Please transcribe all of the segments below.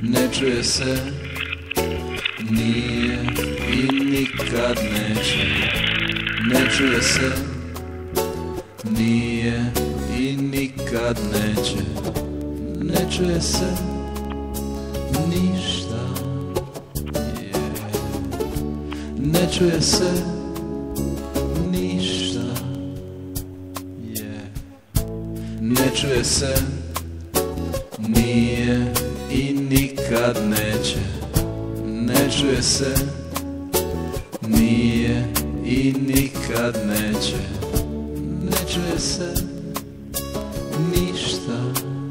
Ne čuje se, nije i nikad neće. Ne čuje se, nije i nikad neće. Ne čuje se ništa, ne čuje se ništa, ne čuje se, nije i nikad neće. Ne čuje se, nije i nikad neće. Ne čuje se ništa,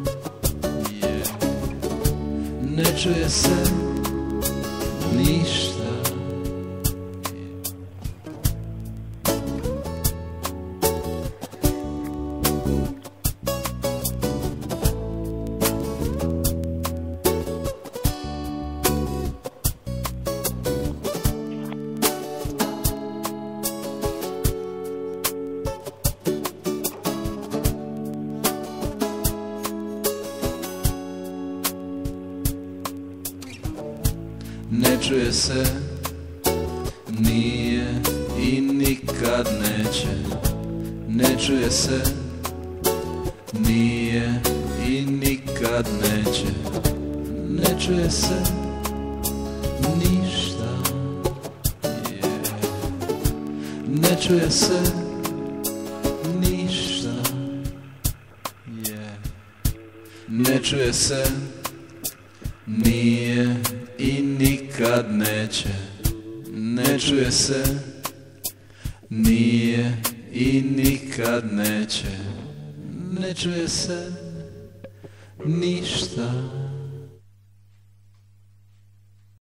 ne čuje se ništa. Ne čuje se, nije i nikad neće. Ne čuje se, nije i nikad neće. Ne čuje se ništa, ne čuje se ništa, ne čuje se, nije i nikad neće. Ne čuje se, nije i nikad neće. Ne čuje se ništa.